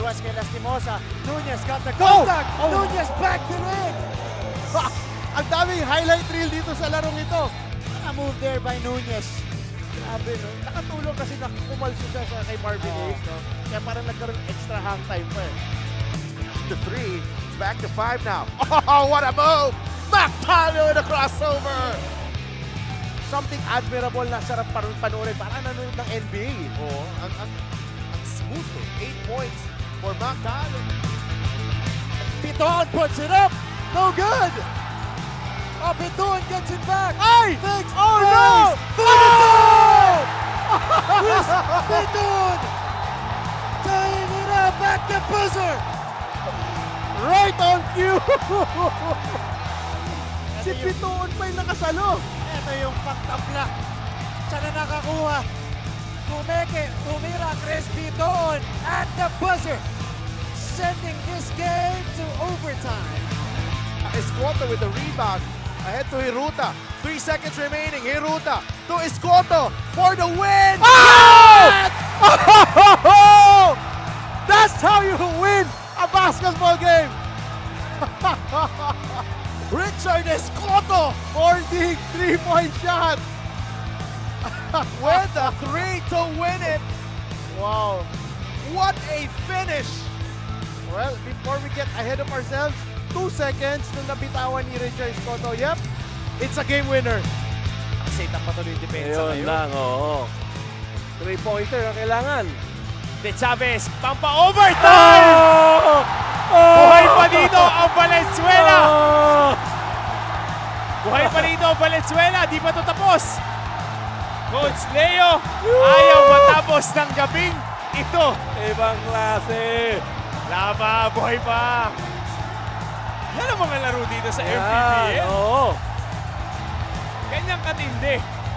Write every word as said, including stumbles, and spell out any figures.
umiwas kay Lastimosa. Nunez got the contact. Oh! Oh! Nunez back to red. Ang daming highlight reel dito sa larong ito. A move there by Nunez. Grabe, no? Nakatulong kasi nakumalso siya sa kay Marvin Oh. Hayes, no? Kaya parang nagkaroon extra hang time pa eh. The three, it's back to five now. Oh, what a move! Mactalo in a crossover! Something admirable na sarap parang panoorin. Parang nanonood ng N B A. Oh, ang, ang, ang smooth eh. Eight points for Mactalo. Piton puts it up. No good. Oh, Piton gets it back. Ay! Thanks. Oh, no! Piton! Chris Piton! Tying it up back to buzzer. Right on cue! Si Piton pa yung nakasalo. Ito yung pagtabla. Siya na nakakuha. Tumeke, tumira Chris Piton at the buzzer. Sending this game to overtime. Escoto with the rebound. Ahead to Hiruta. Three seconds remaining. Hiruta to Escoto for the win! Oh! Oh! That's how you win a basketball game! Richard Escoto for the three-point shot! With the three to win it. Wow! What a finish! Well, before we get ahead of ourselves, two seconds nung nabitawan ni Richard Escoto. Yep, it's a game winner. Set up pa tuloy yung depensa Ayun lang, oo. Three-pointer ang kailangan. De Chavez, pampa-overtime! Oh! Oh! Buhay pa dito ang Valenzuela! Oh! Buhay pa dito ang Valenzuela, di pa ito tapos. Coach Leo, ayaw matapos ng gabing ito. Ibang klase. Lama, buhay pa. Yan ang mga laro dito sa M V P. Yan, oo. Ganyang katindi.